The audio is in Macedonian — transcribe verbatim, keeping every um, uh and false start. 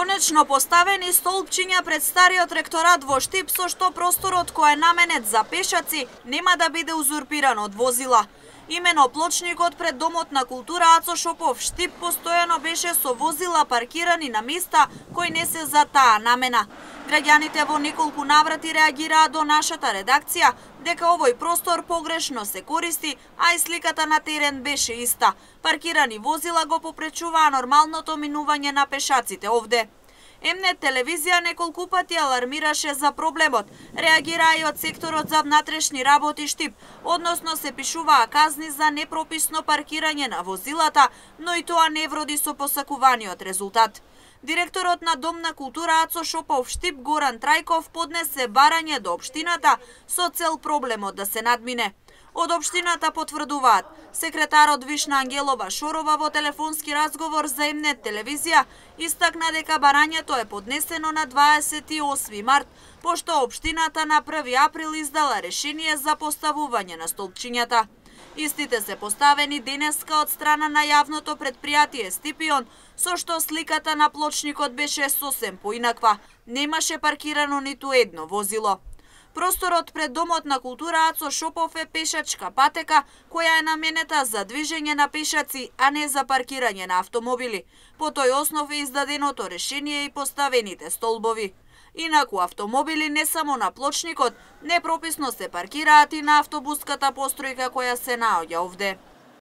Конечно поставени столбчиња пред стариот ректорат во Штип, со што просторот кој е наменет за пешаци нема да биде узурпиран од возила. Имено плочникот пред Домот на култура Ацо Шопов Штип постојано беше со возила паркирани на места кои не се за таа намена. Граѓаните во неколку наврати реагираа до нашата редакција дека овој простор погрешно се користи, а и сликата на терен беше иста. Паркирани возила го попречуваа нормалното минување на пешаците овде. Емнет телевизија неколку пати алармираше за проблемот. Реагираа и од секторот за внатрешни работи Штип, односно се пишуваа казни за непрописно паркирање на возилата, но и тоа не вроди со посакуваниот резултат. Директорот на Дом на култура Ацо Шопов Штип Горан Трајков поднесе барање до општината со цел проблемот да се надмине. Од општината потврдуваат, секретарот Вишна Ангелова Шорова во телефонски разговор за Емнет телевизија истакна дека барањето е поднесено на дваесет и осми март, пошто општината на први април издала решение за поставување на столбчињата. Истите се поставени денеска од страна на јавното предпријатие Стипион, со што сликата на плочникот беше сосем поинаква. Немаше паркирано ниту едно возило. Просторот пред Домот на култура Ацо Шопов е пешачка патека која е наменета за движење на пешаци, а не за паркирање на автомобили. По тој основ е издаденото решение и поставените столбови. Инаку автомобили не само на плочникот, непрописно се паркираат и на автобуската постројка која се наоѓа овде.